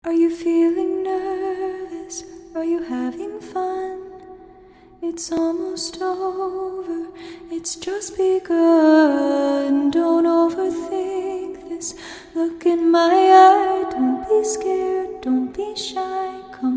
Are you feeling nervous? Are you having fun? It's almost over, it's just begun. Don't overthink this. Look in my eye, don't be scared, don't be shy. Come